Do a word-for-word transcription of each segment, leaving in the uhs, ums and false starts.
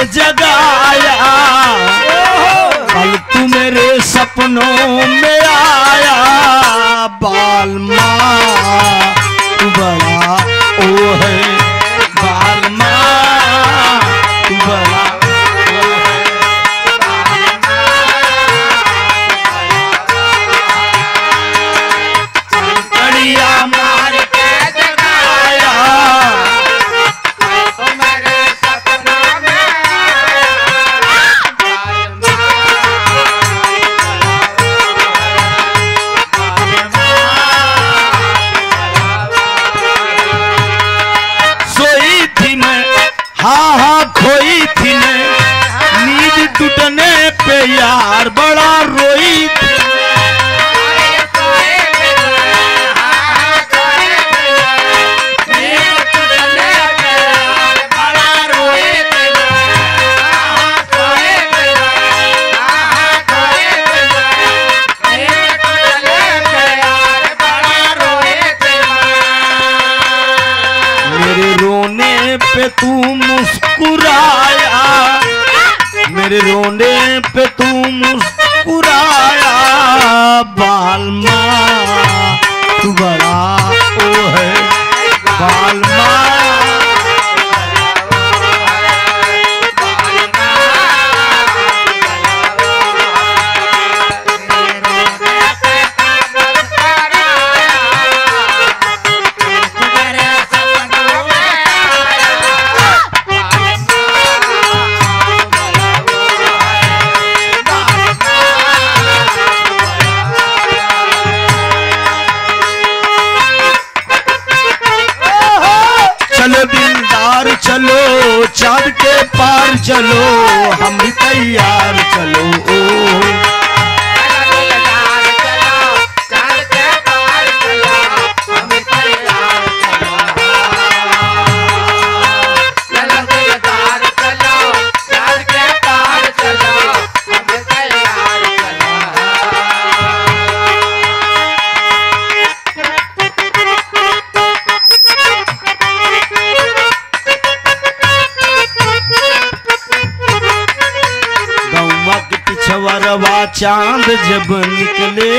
जगाया, कल तू मेरे सपनों में आया। बालमा तू बड़ा ओ है, बालमा तू बड़ा ओ है। कड़िया मार के जगाया, तो मेरे सपनों में सोई थी मैं, हाँ हाँ खोई थी मैं, नींद टूटने पे यार बड़ा रोई थी। मेरे रोने पे तू मुस्कुराया, मेरे रोने पे तू मुस्कुराया। बालमा तू बड़ा ओ है, बालमा चलो दिलदार चलो, चाँद के पार चलो, हम भी तैयार चलो ओ। पिछवरवा चांद जब निकले,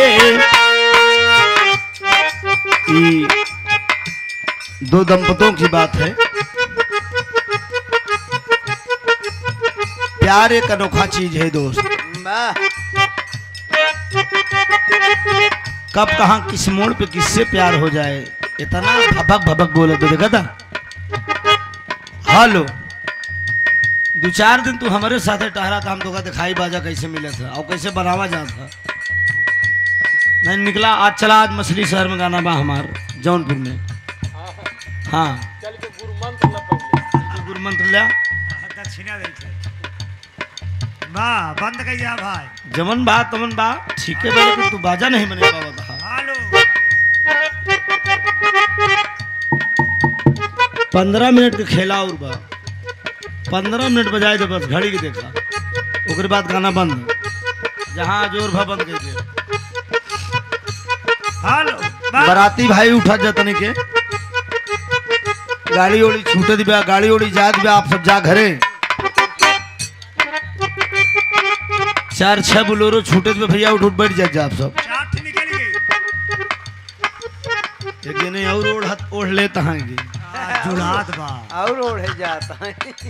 ये दो दंपतों की बात है। प्यार एक अनोखा चीज है दोस्त, कब कहां किस मोड़ पे किससे प्यार हो जाए। इतना भबक भबक बोले तो देखा था। हेलो, दो चार दिन तू हमारे साथ टहरा था, हम तो कहते खाई बाजा कैसे मिला था और कैसे बनावा जा था। मैं निकला आज, चला आज मछली शहर में गाना बा हमार जौनपुर में। हाँ चल के गुरु मंत्र ल पहले, गुरु मंत्र लिया दक्षिणा दे वाह बंद कइया भाई। जमन बा तमन बा ठीक है बोले कि तू बाजा नहीं बने पावा था। हेलो पंद्रह मिनट के खेला और बा, पंद्रह मिनट बजाए तो बस घड़ी के देखा, उसके बाद गाना बंद, जहाँ जोर भा बंद कर दिया। हेलो बराती भाई उठा जातने के, गाड़ी ओड़ी छूटे दिया, गाड़ी ओड़ी जा दिया, आप सब जा घरे। चार छह बोलोरो छूटे दिए, भैया उठ उठ बैठ जा, जा आप सब। चाट निकल गई, एक दिन और ओढ़ हाथ ओढ़ लेता हैं जुड़ात बा और ओढ़े जाता है।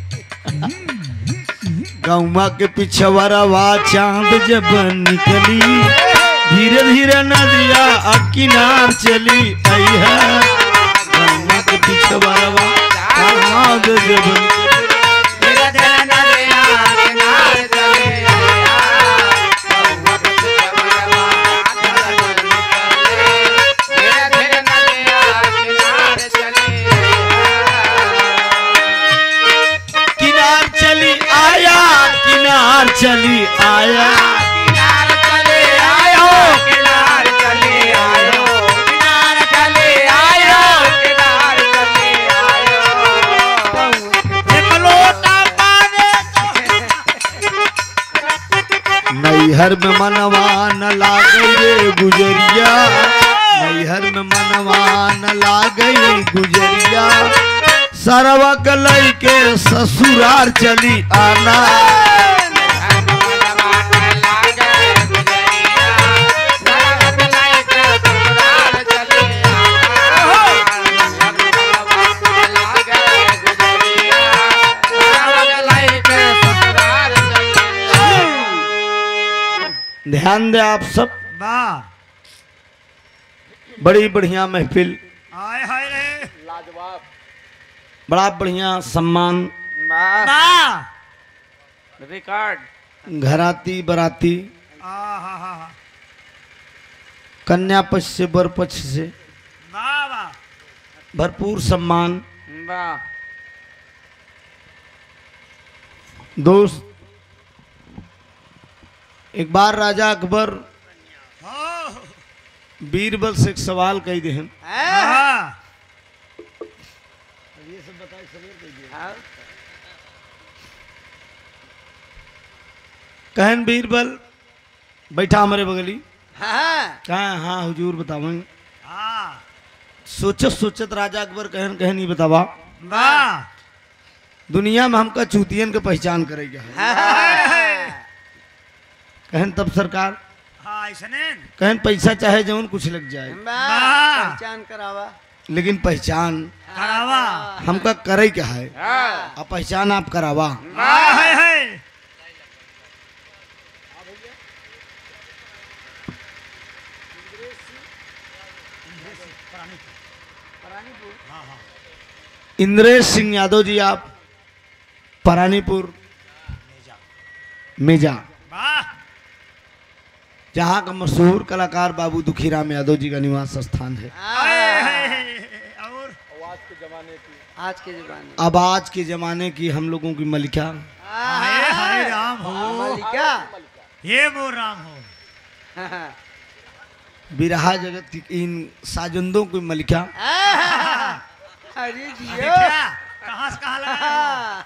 गौमा के पिछवरवा चांद जब निकली, धीरे धीरे नदिया अब किनार चली आई है। गौमा के पिछवरवा चांद जब धीरे धीरे नदिया किनारे चले आया, गौवा के पिछवरवा चांद जब निकले, धीरे धीरे नदिया किनारे चले किनार चली आया, किनार चली आया, किनार चले आयो, किनार चले आयो, किनार चले आयो, किनार चले आयो। एक लोटा पानी नैहर में मनवा न लागे रे गुजरिया, नैहर में मनवा न लागे गुजरिया। सरवा गलई के ससुरार चली आना ध्यान दे आप सब, वाह बड़ी बढ़िया महफिल, आय हाय रे बड़ा बढ़िया सम्मान, वाह रिकॉर्ड घराती बराती, आ हा हा हा कन्या पक्ष से वर पक्ष से वाह वाह भरपूर सम्मान। वाह दोस्त, एक बार राजा अकबर हो बीरबल से एक सवाल कही दे हैं। हाँ कहन बीरबल बैठा हमारे बगली, हाँ कहा हाँ हुजूर बतावें। हाँ सोचत सोचत राजा अकबर कहन कहन नहीं बतावा, वाह दुनिया में हमका चूतियन के पहचान करेगा है। हाय हाय कहन तब सरकार, हाँ ऐसने कहन पैसा चाहे जौन कुछ लग जाए, वाह पहचान करावा लेकिन पहचान करावा हमका करे क्या है, हाँ अब पहचान आप करावा। वाह हाय हाय इंद्रेश सिंह यादव जी, आप परानीपुर मेजा, वाह जहाँ का मशहूर कलाकार बाबू दुखीराम यादव जी का निवास स्थान है। हाय हाय और आज के जमाने अब आज के जमाने की हम लोगों की मलिका, हाय हाय राम हो मलिका हे वो राम हो बिरहा जगत की इन साजंदों की मलिका, अरे अरे जियो क्या कहाँ से कहाँ लगा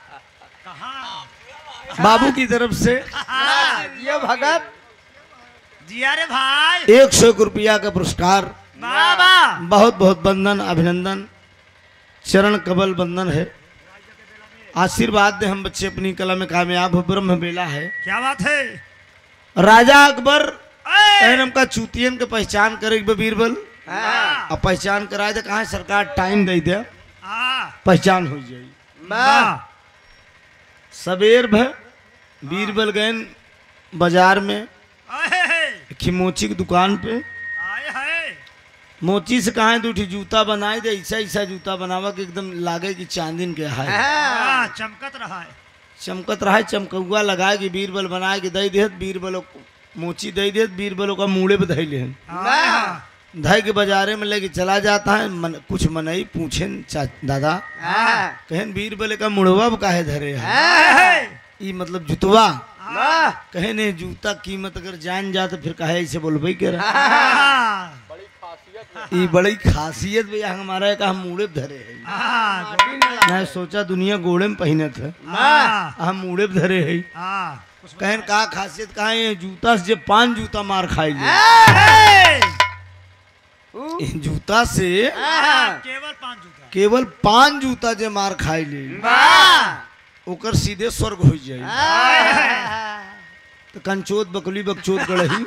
कहाँ बाबू की तरफ से जियो भगत जिया रे भाई एक सौ एक रुपया का पुरस्कार, वाह वाह बहुत बहुत वंदन अभिनंदन, चरण कबल बंदन है। आशीर्वाद दे हम बच्चे अपनी कला में कामयाब हो, ब्रह्म बेला है। क्या बात है राजा अकबर ए! कहन का चूतियन के पहचान करे बीरबल, वाह अब पहचान कराए तो कहा सरकार टाइम दे दे, हाँ पहचान हो जाए। वाह सबेर भ बीरबल गए बाजार में आए हाय खिमोची की दुकान पे, आए हाय मोची से कहा दूठी जूता बनाए दे, ऐसा ऐसा जूता बनावा कि एकदम लागे कि चांदीन के है, वाह चमकत रहा है चमकत रहा है, चमकौआ लगाए कि बीरबल बनाए कि दे देत, बीरबल मोची दे देत, बीरबल का मूड़े पे धै ले वाह धै के बाजारे में लेके चला जाता है। मन, कुछ मनई पूछे दादा, कहन बीरबल का मुड़वा काहे धरे है, आए हाय ई मतलब जुतवा, वाह कहे ने जूता कीमत अगर जान जा तो फिर कहे ऐसे बोलबे के रहा, हाँ ई बड़ी खासियत भैया हमारा का हम मुड़े पे धरे है। हाँ मैं सोचा दुनिया गोड़े में पहनत है, हाँ हम मुड़े पे धरे है। हाँ कहन का खासियत कहा है, जूता से जब पांच जूता मार खाई ले, हाय इन जूता से केवल पांच जूता केवल पांच जूता जे मार खाई ले, वाह ओकर सीधे स्वर्ग हो जाए। आए हाय तो कंचोत बकली बकचोत गड़ही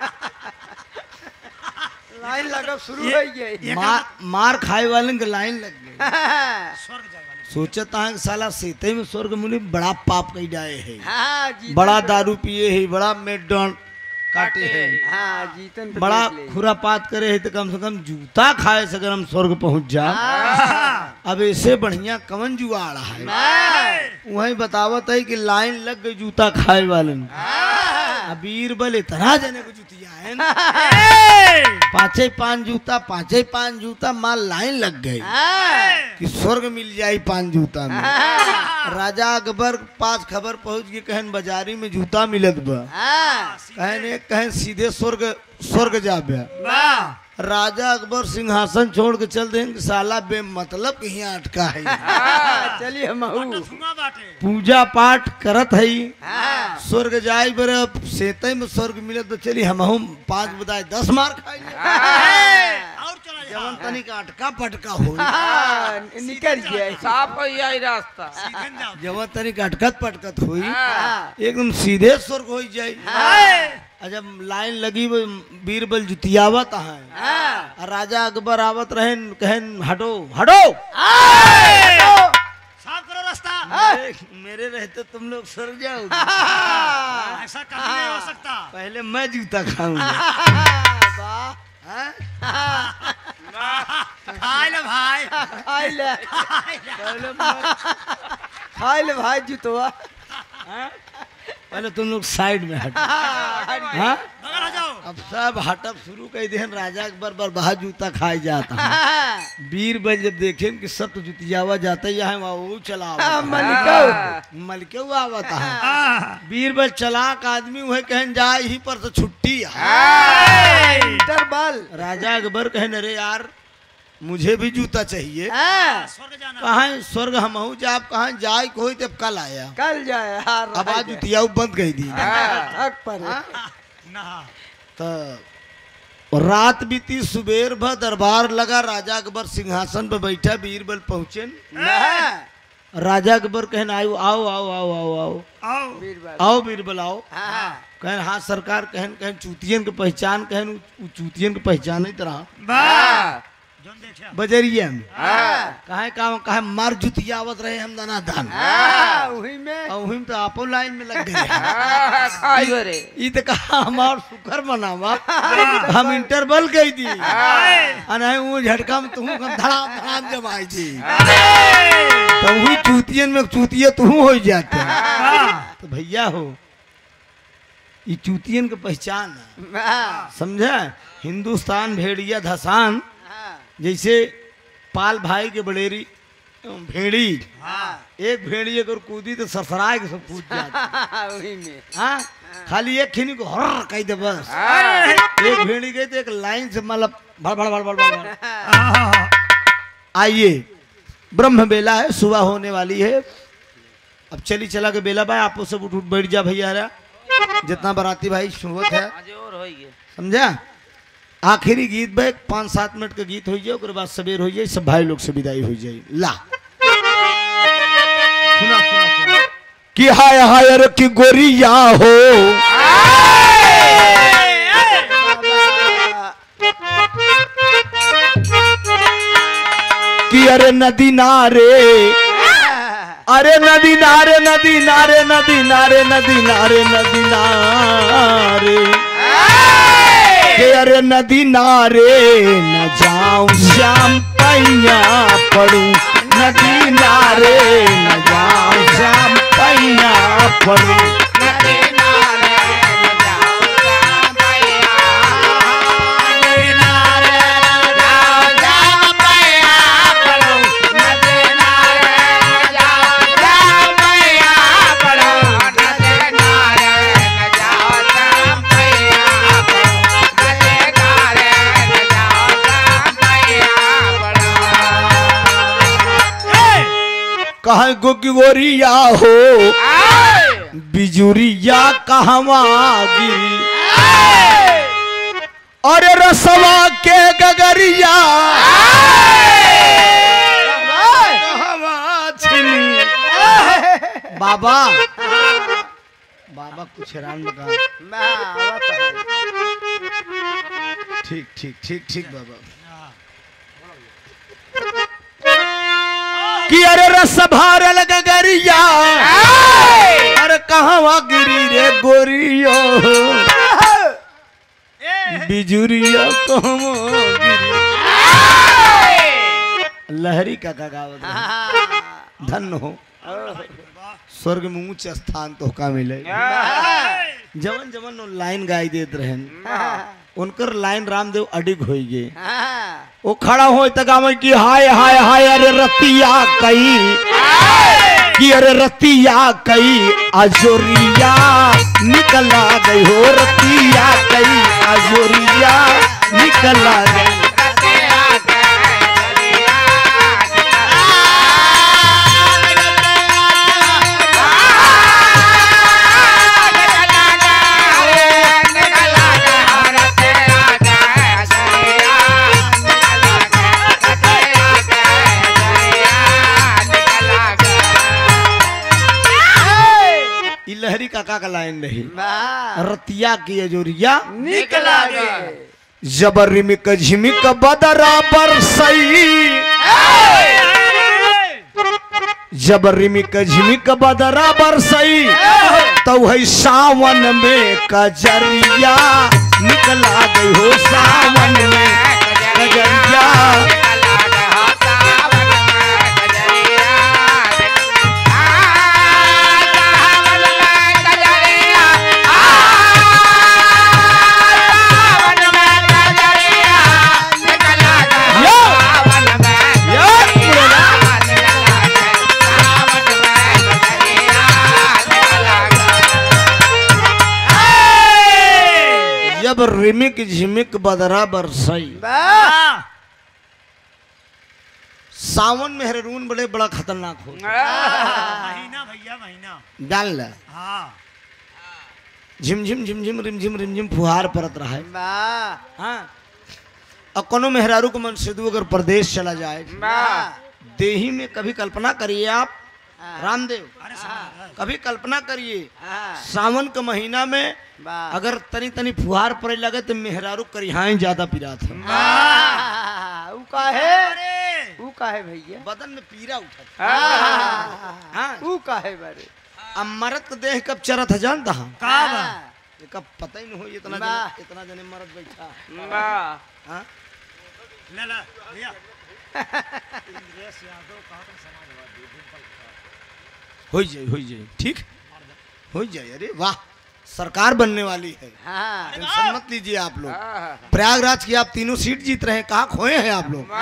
लाइन लगब शुरू हो गई मार मार खाए वाले के लाइन लग गई। स्वर्ग जाए वाले सोचता है कि साला सीते में स्वर्ग मिली, बड़ा पाप कई डाए है, हाँ जीतन बड़ा पे- दारू पिए है, बड़ा मेडॉन काटे है, हाँ जीतन पे बड़ा देख ले। खुरापात करे है, तो कम से कम जूता खाए से अगर हम स्वर्ग पहुंच जा। हाँ, अब ऐसे बढ़िया कवन जुआड़ा है, हाय वही बतावत है कि लाइन लग गई जूता खाए वाले में। हाँ, अब बीरबल इतना जने को जुतिया है ना, ए! पांचे पांच जूता पांचे पांच जूता माल लाइन लग गई हाँ, कि स्वर्ग मिल जाए पांच जूता में। हाँ, राजा अकबर पास खबर पहुंच गई, कहन बाजारी में जूता मिलत बा, हाँ, कहने कहन सीधे स्वर्ग स्वर्ग जाबे। वाह राजा अकबर सिंहासन छोड़ के चल दें, साला बेमतलब के यहाँ अटका है, हाँ, चलिए महू धुआं बाटे पूजा पाठ करत है, हाँ, स्वर्ग जाए बर सेते में स्वर्ग मिले तो चली हम पांच बताए दस मार खाई हाँ, और चला जवन तनिक अटका पटका हो हाँ, निकल जाए साफ हो यही रास्ता सीधे न जाओ जवन तनिक अटकत पटकत हुई हाँ, एकदम सीधे स्वर्ग हो जाई हाँ, जब लाइन लगी वो बीरबल जुतियावत है हाँ, और राजा अकबर आवत रहन कहन हटो हटो साफ करो रास्ता मेरे, मेरे रहते तुम लोग सर जाओगे हाँ, ऐसा कभी नहीं हो सकता पहले मैं जूता खाऊंगा वाह, हाँ? खाए ले भाई खाई ले पहले मैं- खाई ले भाई जुतवा हाँ? पहले तुम लोग साइड में हटो हाँ? बगल हो जाओ अब सब हटब शुरू कर देहन राजा अकबर बरबहा जूता खाए जाता है हाँ, बीरबल जब देखें कि सब तो जुतियावा जाता ही है वहाँ वो चला हाँ, आवता है। मलिका मलके हुआ आवता है हाँ। बीरबल चलाक आदमी हुए कहन जा यहीं पर तो छुट्टी है इंटरवल राजा अकबर कहन अरे यार मुझे भी जूता चाहिए हाँ, स्वर्ग जाना कहाँ स्वर्ग हम जा आप कहाँ जाए कोई तब कल आया कल जाए हाँ, अब आज जुतिया बंद कर दी हक पर है। नहा तो रात बीती सुबेर भर दरबार लगा राजा अकबर सिंहासन पर बैठा बीरबल पहुंचे हाँ, राजा अकबर कहन आयो आओ आओ आओ आओ आओ आओ बीरबल आओ बीरबल आओ हाँ, कहन हाँ सरकार कहन कहन चूतियन के पहचान कहन उ चूतियन के पहचान ही तरह बा जोन देखा बजरिया में हाँ, काहे का काहे मार जुतियावत रहे हम दाना दान हाँ, वही में और वही में तो आपो लाइन में लग गए खाई रे ई तो कहा हमार शुक्र मनावा हम इंटरवल गई थी अनाए वो झटका में तू हम धड़ाम धड़ाम जमाई थी तो वही चूतियन में चूतिया तू हो जाते तो भैया हो ये चूतियन के पहचान है हाँ, समझा हिंदुस्तान भेड़िया धसान हाँ, जैसे पाल भाई के बड़ेरी भेड़ी हाँ, एक भेड़ी अगर कूदी तो सरसराए के सब कूद जाती वही में हाँ खाली एक खिनी को हर कही दे बस एक भेड़ी गई तो एक लाइन से मतलब भड़ भड़ भड़ भड़ भड़ भड़। आइए ब्रह्म बेला है सुबह होने वाली है अब चली चला के बेला भाई आपो सब उठ उठ बैठ जा भैया रा जितना बराती भाई सुबह है आज और होइए समझा आखिरी गीत भाई पाँच सात मिनट का गीत हो जाए उसके बाद सवेर हो जाए सब भाई लोग से विदाई हो जाए ला सुना सुना सुना कि हाय हाय रे की गोरिया हो कि अरे नदी नारे अरे नदी नारे नदी नारे नदी नारे नदी नारे नदी नारे के अरे नदी नारे न जाऊं श्याम पैया पड़ू नदी नारे न जाऊं श्याम पैया पड़ू कहा गो की गोरिया हो बिजुरिया कहवा गिरी अरे रसवा के गगरिया कहवा छिनी बाबा बाबा कुछ हैरान लगा ठीक ठीक ठीक ठीक बाबा कि अरे रस भरल गगरिया अरे कहवा गिरी रे गोरियो बिजुरिया कहवा गिरी लहरी का गावत धन हो स्वर्ग में ऊंच स्थान तो का मिले जवन जवन लाइन गाई देत रहन उनकर लाइन रामदेव अडिग हो गए वो खड़ा हो तक की हाय हाय हाय अरे रतिया कई कि अरे रतिया कई अजोरिया निकला गई हो रतिया कई अजोरिया निकला गई ई लहरी काका का लाइन रही वाह रतिया की अजोरिया निकला गे जबर रिमिक झिमिक बदरा बरसई जबर रिमिक झिमिक बदरा बरसई तो है सावन में कजरिया निकला गई हो सावन में कजरिया जब रिमिक झिमिक बदरा बरसई वाह सावन में हरून बड़े बड़ा खतरनाक हो महीना भैया महीना डाल ल हाँ झिमझिम झिमझिम रिमझिम रिमझिम फुहार परत रहा है वाह हाँ और कोनो मेहरारू को मन सिद्धू अगर प्रदेश चला जाए देही में कभी कल्पना करिए आप रामदेव अरे समझ कभी कल्पना करिए हाँ सावन के महीना में वाह अगर तनी तनी फुहार पड़े लगे तो मेहरारू करिहाई ज्यादा पिरात है वाह ऊ का है अरे ऊ का है भैया बदन में पीरा उठत हाँ हाँ ऊ का है बारे अब मरद के देह कब चरत है जानता हम का बा ये कब पता ही नहीं हो इतना वाह। जने, इतना जने मरद बैठा वाह हाँ ले ले भैया हो जाए हो जाए ठीक हो जाए अरे वाह सरकार बनने वाली है हाँ टेंशन मत लीजिए आप लोग प्रयागराज की आप तीनों सीट जीत रहे हैं कहाँ खोए हैं आप लोग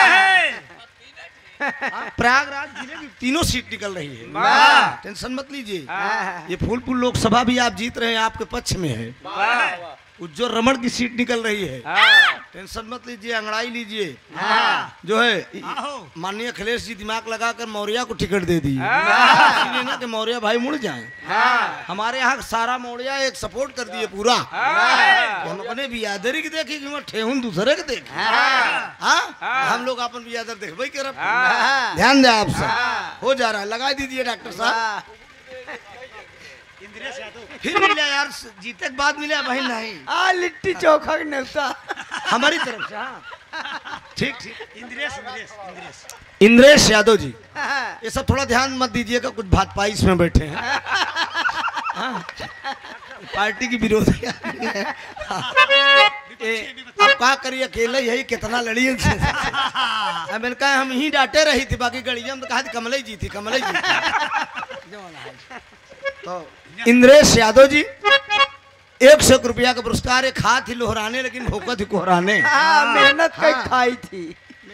हाँ, प्रयागराज जिले की तीनों सीट निकल रही है वाह। टेंशन मत लीजिए हाँ। ये फूलपुर लोकसभा भी आप जीत रहे हैं आपके पक्ष में है उज्जवल रमण की सीट निकल रही है टेंशन मत लीजिए अंगड़ाई लीजिए जो है आहो। माननीय अखिलेश जी दिमाग लगाकर मौर्या को टिकट दे दी इसलिए ना कि मौर्या भाई मुड़ जाएं हमारे यहाँ सारा मौर्या एक सपोर्ट कर दिए पूरा कि हम अपने बियादरी की देखी कि हम ठेहुन दूसरे के देखे हाँ हम लोग अपन बियादर देखबे करब ध्यान दे आप सब हो जा रहा है लगा दीजिए डॉक्टर साहब इंद्रेश यादव फिर मिला यार जीते के बाद मिला भाई नहीं आ लिट्टी चोखा के न्योता हमारी तरफ से हाँ ठीक ठीक इंद्रेश इंद्रेश इंद्रेश इंद्रेश यादव जी हाँ। ये सब थोड़ा ध्यान मत दीजिएगा कुछ भाजपा इसमें बैठे हैं हाँ, पार्टी की विरोधी आदमी है हाँ, ए, अब क्या करिए अकेले यही कितना लड़ी मैंने कहा हम ही डांटे रही थी बाकी गड़िया में तो कहा कमल ही जी थी कमल ही जी थी तो इंद्रेश यादव जी एक सौ रुपया का पुरस्कार एक हाथ ही लोहराने लेकिन भूखा थी कोहराने हाँ, मेहनत कई खाई थी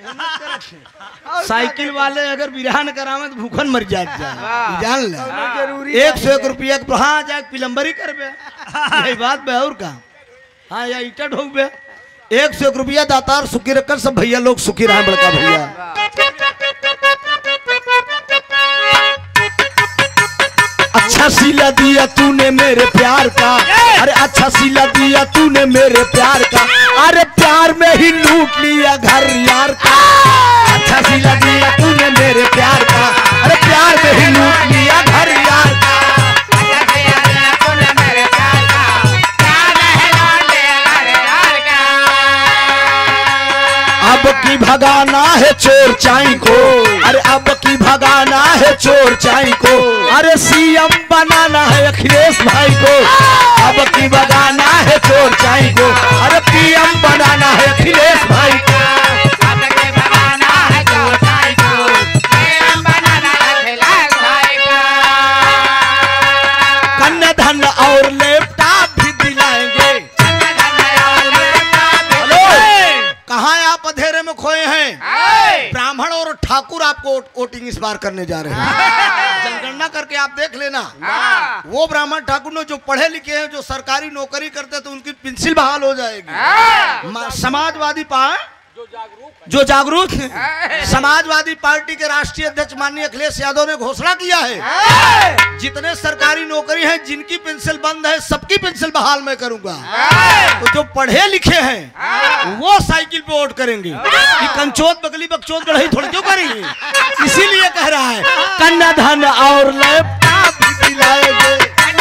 साइकिल वाले अगर बिरहान करावे तो भूखन मर जात जा जान ले दोनों जरूरी एक सौ एक रुपया के हाँ जा पिलम्बरी कर बे यही बात बे और का हाँ या ईटा ठोक बे एक सौ एक रुपया दातार सुखी रखकर सब भैया लोग सुखी रहे बड़का भैया अच्छा सिला दिया तूने मेरे प्यार का अरे अच्छा सिला दिया तूने मेरे प्यार का अरे प्यार में ही लूट लिया घर यार का अच्छा सिला दिया तूने मेरे प्यार का अरे प्यार में ही लूट लिया घर यार का अब की भगाना है चोर चाई को अरे अब की भगाना है चोर चाई को अरे सीएम बनाना है अखिलेश भाई को अब की भगाना है चोर चाई को अरे पीएम बनाना है अखिलेश भाई को कन्या धन और लैपटॉप भी दिलाएंगे कहाँ आप अंधेरे में खोए हैं ब्राह्मण और ठाकुर आपको वोटिंग इस बार करने जा रहे हैं जनगणना करके आप देख लेना वो ब्राह्मण ठाकुर ने जो पढ़े लिखे हैं जो सरकारी नौकरी करते हैं तो उनकी पेंसिल बहाल हो जाएगी समाजवादी पार्टी जो जागरूक है समाजवादी पार्टी के राष्ट्रीय अध्यक्ष माननीय अखिलेश यादव ने घोषणा किया है जितने सरकारी नौकरी हैं जिनकी पेंसिल बंद है सबकी पेंसिल बहाल मैं करूंगा तो जो पढ़े लिखे हैं वो साइकिल पे वोट करेंगे कि कंचोत बगली बकचोत गढ़ई थोड़ी क्यों करेंगे इसीलिए कह रहा है कन्या धन और लैपटॉप दिलाएंगे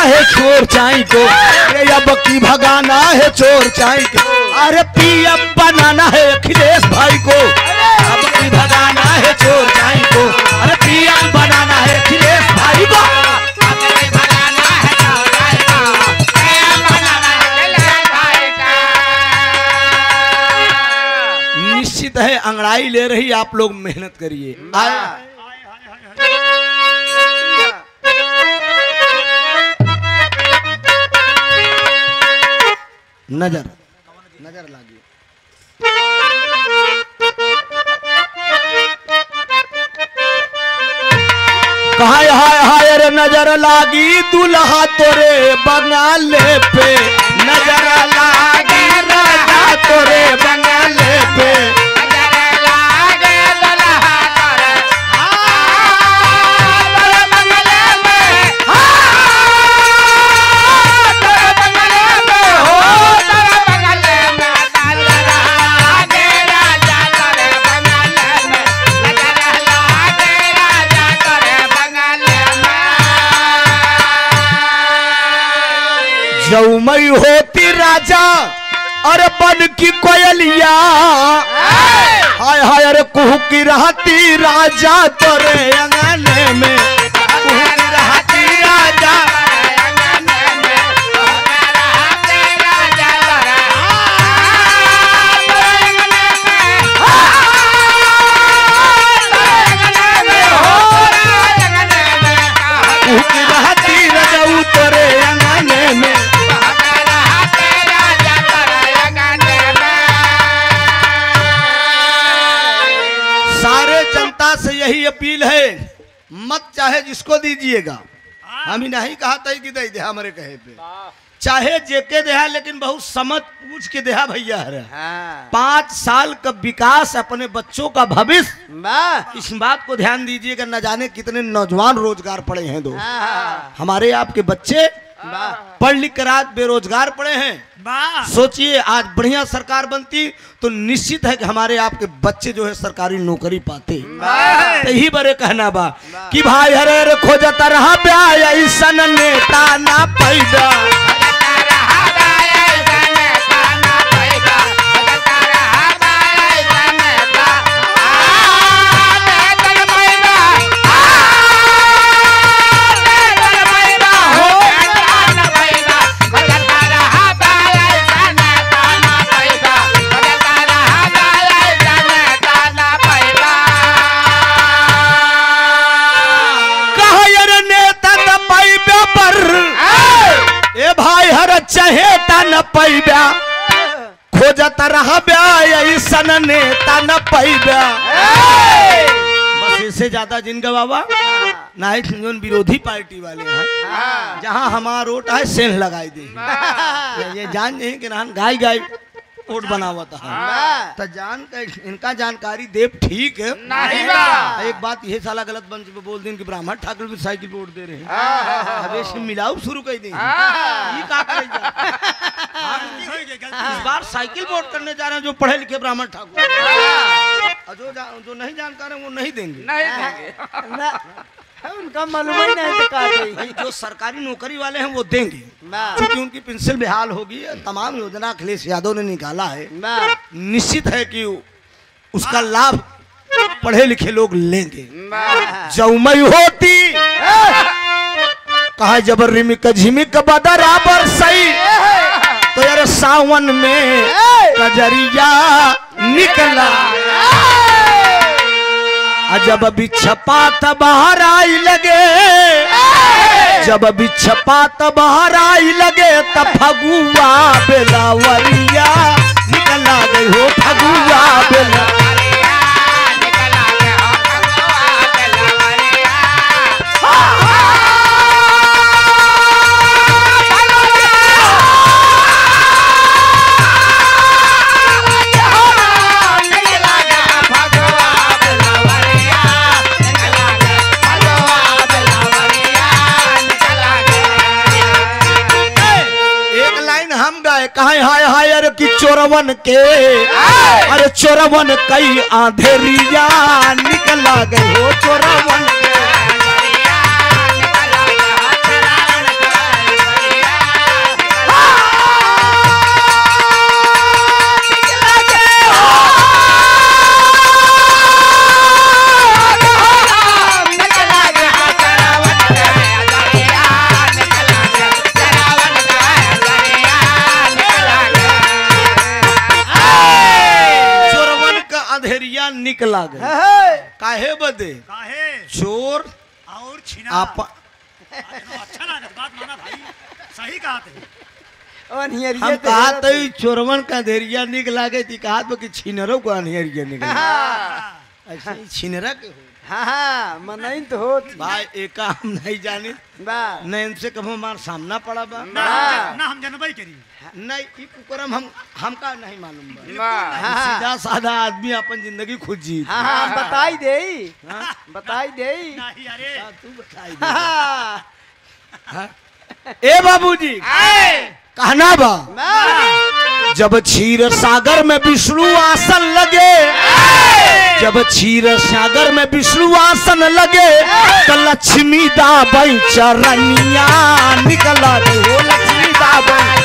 है चोर चाई को, अरे अब की भगाना है चोर चाई को, अरे पीएम बनाना है अखिलेश भाई को, अब की भगाना है चोर चाई को, अरे पीएम बनाना है अखिलेश भाई को। निश्चित है अंगड़ाई ले रही, आप लोग मेहनत करिए। नजर नजर लागी कहा हाय हाय रे नजर लागी दुल्हा तोरे बंगाले पे, नजर लागी राजा तोरे बंगाले पे, जौमई होती राजा अरे बन की कोयलिया, हाय हाय अरे कुहू की रहती राजा तोरे अंगने में, कुहू की रहती राजा कुहू की रहती राजा तोरे अंगने में। सारे जनता से यही अपील है, मत चाहे जिसको दीजिएगा, हम ही नहीं कहा था कि दे दे हमारे कहे पे, चाहे जेके देहा लेकिन बहुत समझ पूछ के देहा भैया है। पांच साल का विकास, अपने बच्चों का भविष्य, इस बात को ध्यान दीजिएगा। न जाने कितने नौजवान रोजगार पड़े हैं दो, हमारे आपके बच्चे पढ़ लिख कर आज बेरोजगार पड़े हैं। सोचिए आज बढ़िया सरकार बनती तो निश्चित है कि हमारे आपके बच्चे जो है सरकारी नौकरी पाते। यही बड़े कहना बा कि भाई हरे खोजता रहा प्यार ऐसा नेता ना पैदा, चहेता न पैब्या खोजता रहा ऐसन नेता न पैब्या। बस इससे ज्यादा जिनका बाबा ना विरोधी पार्टी वाले हैं, जहां हमारा वोट है सेन लगाई दे, ये जान नहीं कि ना गाय गाय वोट बनावा था, तो जान का इनका जानकारी देव ठीक है नहीं बा। एक बात ये साला गलत बन बोल दिन कि ब्राह्मण ठाकुर भी साइकिल वोट दे रहे हैं, अब इसमें मिलाऊ शुरू कर देंगे। ये का करेगा, इस बार साइकिल वोट करने जा रहे हैं जो पढ़े लिखे ब्राह्मण ठाकुर, जो जो नहीं जानकार है वो नहीं देंगे, नहीं देंगे, उनका मालूम ही नहीं तो का देंगे। जो सरकारी नौकरी वाले हैं वो देंगे, क्योंकि उनकी पेंशन बेहाल होगी। तमाम योजना अखिलेश यादव ने निकाला है, निश्चित है कि उसका लाभ पढ़े लिखे लोग लेंगे। जौमई होती कहा जबर रिमिक झिमिक बदराबर सही, तो यार सावन में कजरिया निकला, जब बिछपा तब बाहर आई लगे, जब बिछपा तब बाहर आई लगे, तब फगुआ बेलावरिया निकला गई हो, फगुआ बेला कहा हाय हाय अरे कि चोरवन के अरे चोरवन कई आंधेरिया निकला गई हो, चोरवन के निक लागे है काहे बदे काहे चोर और छिना आप अच्छा ना बात माना भाई सही कहा थे ओ नियरिया हम कहा तो चोरवन का अंधेरिया निक लागे थी कहा तो कि छिनरो को अंधेरिया निक लागे अच्छा ये छिनरा के हो हाँ हाँ मनाई तो होत भाई एका हम नहीं जाने बा न इनसे कभी हमार सामना पड़ा बा ना हम जन- ना हम जनबई करी नहीं ई कुकरम हम हमका नहीं मालूम बा बा हाँ हाँ सीधा साधा आदमी अपन जिंदगी खुद जी हाँ हाँ बताई दे बताई दे नहीं अरे तू बताई दे हाँ हाँ? ए बाबूजी कहना बा जब क्षीर सागर में विष्णु आसन लगे जब क्षीर सागर में विष्णु आसन लगे तो लक्ष्मी दाबई चरनिया निकला रे हो लक्ष्मी दाबई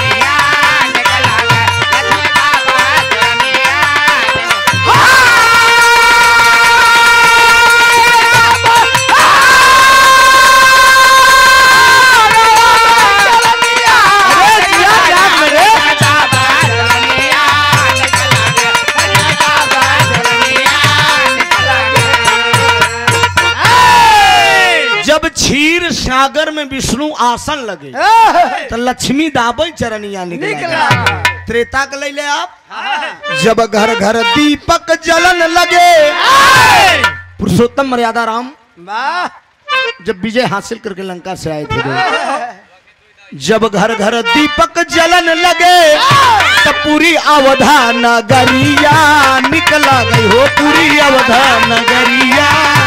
जब क्षीर सागर में विष्णु आसन लगे तो लक्ष्मी दाबई चरनिया निकला निकला त्रेता के ले ले आप जब घर घर दीपक जलन लगे पुरुषोत्तम मर्यादा राम बा जब विजय हासिल करके लंका से आए थे जब घर घर दीपक जलन लगे तो पूरी अवधा नगरिया निकला गई हो पूरी अवधा नगरिया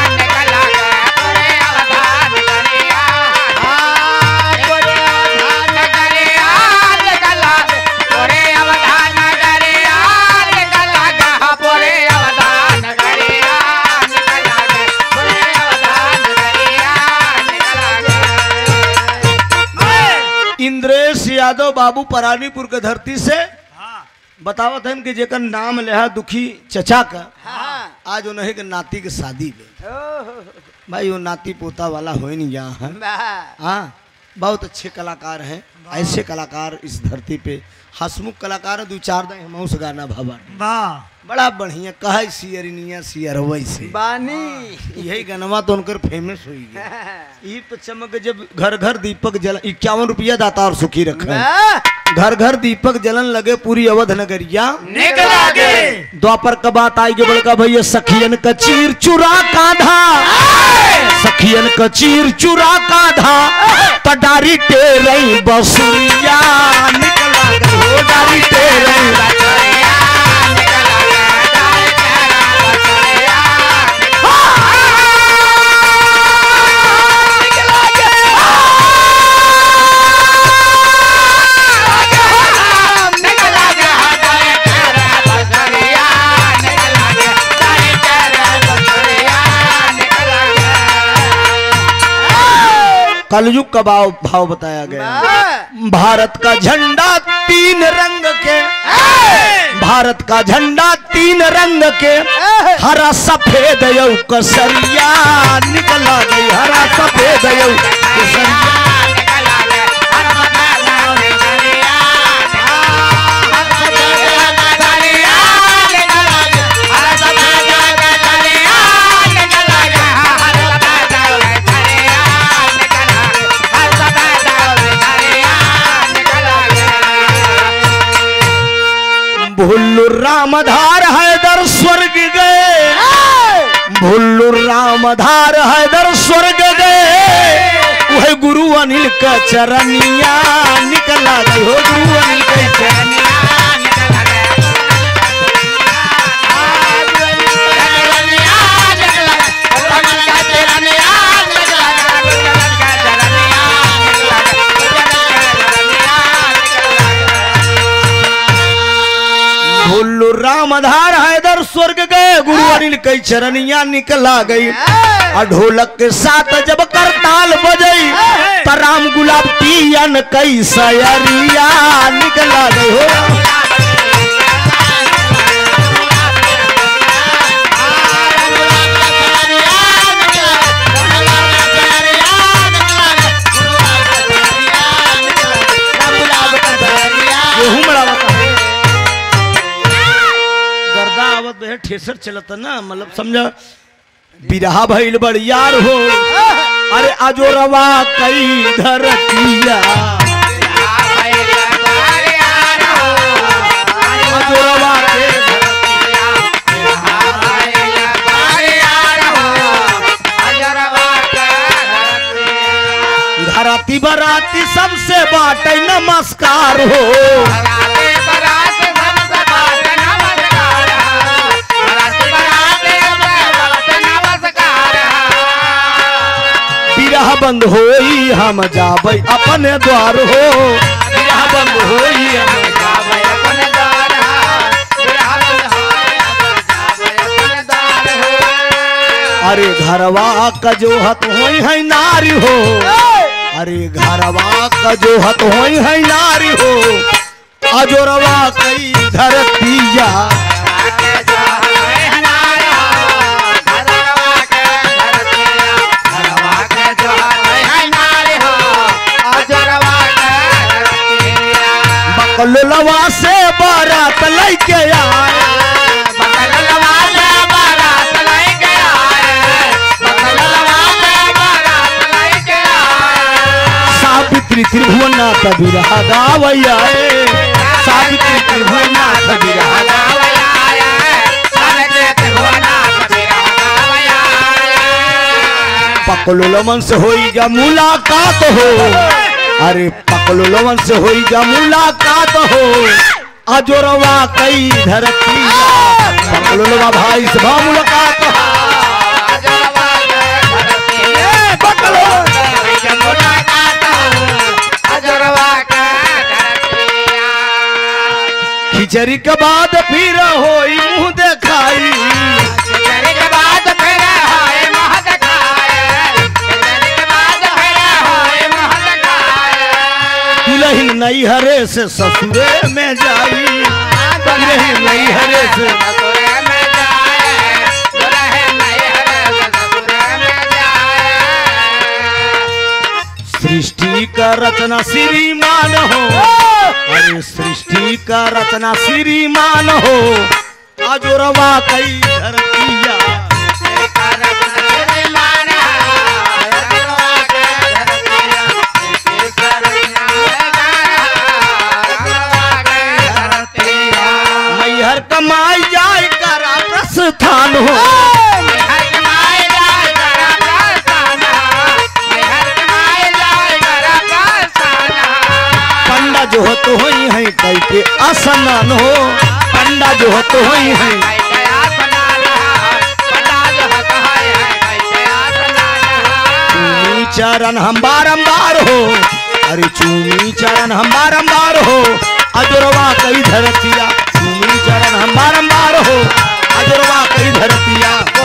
इंद्रेश यादव बाबू परानीपुर के धरती से हाँ बतावत है कि जेकर नाम लेहा दुखी चचा का हाँ आज उन्हीं के नाती के शादी में ओहो भाई वो नाती पोता वाला हो ही नहीं यहाँ है बा हाँ बहुत अच्छे कलाकार हैं ऐसे कलाकार इस धरती पे हसमुख कलाकार हैं, दो चार दिन हम उस गाना भवन वाह बड़ा बढ़िया कहा सियरनिया सियरवई से बानी यही गनवा तो उनकर फेमस हुई गया ये तो चमक जब घर घर दीपक जल इक्यावन रुपया दाता और सुखी रखा है बा घर घर दीपक जलन लगे पूरी अवध नगरिया निकला गे द्वापर का बात आई के बड़का भैया सखियन का चीर चुरा कांधा सखियन का चीर चुरा कांधा तडारी टेरई बसुरिया निकला गई हो डारी टेरई कलयुग का भाव भाव बताया गया बा भारत का झंडा तीन रंग के भारत का झंडा तीन रंग के हरा सफेद यौ कसरिया निकला गई हरा सफेद यौ कसरिया भुल्लू रामधार हैदर स्वर्ग गए भुल्लू रामधार हैदर स्वर्ग गए वह गुरु अनिल का चरनिया निकला गई हो गुरु अनिल का चरनिया भुल्लू रामधार हैदर स्वर्ग गए गुरु अनिल कई चरनिया निकला गई और ढोलक के साथ जब करताल बजई तो राम गुलाब पियन कई सयरिया निकला गई हो ठेसर चलता ना, मतलब समझा बिरहा भइल बड़ियार हो। अरे अजोरवा कई धरतिया अजोरवा के धरती बराती सबसे बाटे नमस्कार हो। बिरहा बंद होई हम जाबै अपने द्वार हो। बिरहा बंद होई हम जाबै अपने द्वार हो। अरे घरवा का जो हत होई है नारी हो। अरे घरवा का जो हत होई है नारी हो। अजोरवा कई धरतिया बकलवा से बारात लेके आए। बकलवा से बारात लेके आए। बकलवा से बारात लेके आए। सावित्री त्रिभुवनाथ बिरहा गावैया सावित्री त्रिभुवनाथ बिरहा गावैया सावित्री त्रिभुवनाथ बिरहा गावैया। पकलवा से होइगा मुलाकात हो। अरे पकलवन से होइगा मुलाकात हो। अजोरवा कई धरतिया पकलवा भाई से मुलाकात हो। खिचड़ी के बाद फिर होई मुँह देखाई। खिचड़ी के बाद फिर होई मुँह देखाई। दुल्हन नई हरे से ससुरे में जाई। दुल्हन नई हरे से ससुरे में जाए। दुल्हन नई हरे से ससुरे में जाए। सृष्टि का रचना श्रीमान हो। अरे सृष्टि का रचना श्रीमान हो। अजोरवा कई धरतिया कमाई जाए करा प्रस्थान हो। पंडा जो हो तो होई है कई के स्नान हो। पंडा जो हो तो होई है चूमी चरण हम बारंबार हो। अरे चूमी चरण हम बारंबार हो। अजोरवा कई धरतिया चूमी चरण हम बारंबार हो। अजोरवा कई धरतिया